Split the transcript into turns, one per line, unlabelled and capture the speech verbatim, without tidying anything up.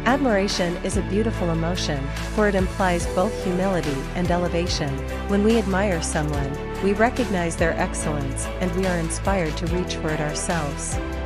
Admiration is a beautiful emotion, for it implies both humility and elevation. When we admire someone, we recognize their excellence and we are inspired to reach for it ourselves.